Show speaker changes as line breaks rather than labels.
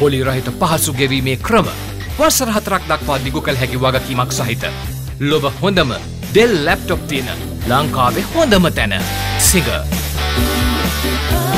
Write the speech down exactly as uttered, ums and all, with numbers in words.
පොලි රහිත පහසු ගෙවීමේ ක්‍රම වසර හතරක් දක්වා දිගු කළ හැකි වගකීමක් සහිත ලොව හොඳම Dell ලැප්ටොප් තියෙන ලංකාවේ හොඳම තැන සිග.